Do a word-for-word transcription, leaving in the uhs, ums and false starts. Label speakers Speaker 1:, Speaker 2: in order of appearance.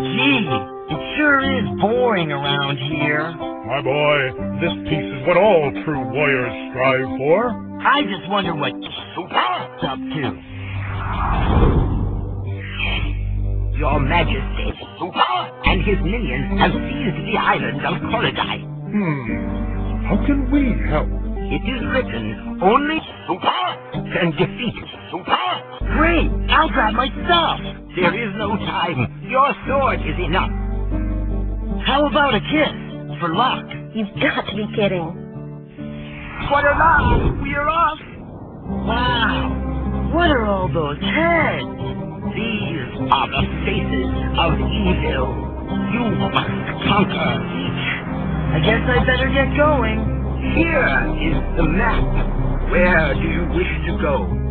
Speaker 1: Gee, it sure is boring around here.
Speaker 2: My boy, this piece is what all true warriors strive for.
Speaker 1: I just wonder what Super's up to. Your Majesty, Super and his minions have seized the island of Korodai.
Speaker 2: Hmm. How can we help?
Speaker 1: It is written, only Super can defeat Super. Great! I'll grab my stuff. There is no time. Your sword is enough. How about a kiss for luck?
Speaker 3: You've got to be kidding.
Speaker 1: What about? We are off. Wow! What are all those heads? These are the faces of evil. You must conquer each. I guess I better get going. Here is the map. Where do you wish to go?